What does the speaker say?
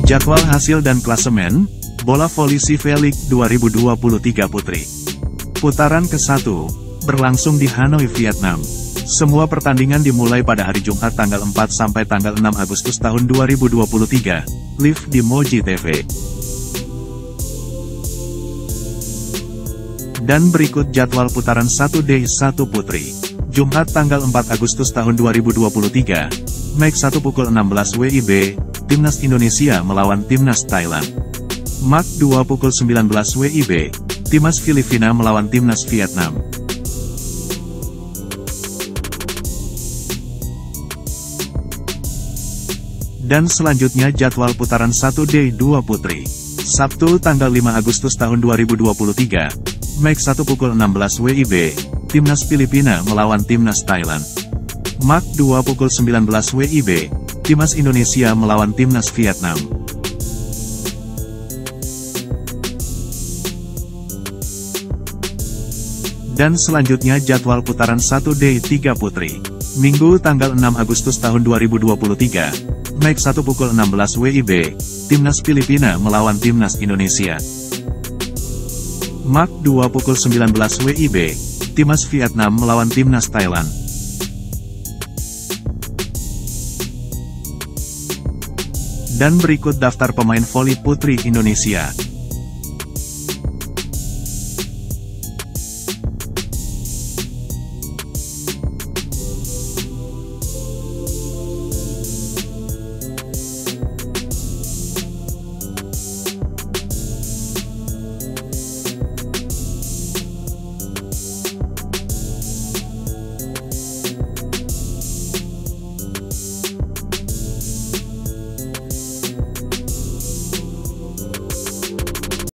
Jadwal hasil dan klasemen, bola voli CV League 2023 Putri. Putaran ke-1, berlangsung di Hanoi, Vietnam. Semua pertandingan dimulai pada hari Jumat tanggal 4 sampai tanggal 6 Agustus tahun 2023, live di Moji TV. Dan berikut jadwal putaran 1D1 Putri. Jumat tanggal 4 Agustus tahun 2023, Mag 1 pukul 16 WIB, Timnas Indonesia melawan Timnas Thailand. Mag 2 pukul 19 WIB, Timnas Filipina melawan Timnas Vietnam. Dan selanjutnya jadwal putaran 1D2 Putri. Sabtu tanggal 5 Agustus tahun 2023, Mag 1 pukul 16 WIB, Timnas Filipina melawan Timnas Thailand. Mag 2 pukul 19 WIB, Timnas Indonesia melawan Timnas Vietnam. Dan selanjutnya jadwal putaran 1D3 Putri. Minggu tanggal 6 Agustus tahun 2023, Mag 1 pukul 16 WIB, Timnas Filipina melawan Timnas Indonesia. Mag 2 pukul 19 WIB, Timnas Vietnam melawan Timnas Thailand. Dan berikut daftar pemain voli putri Indonesia.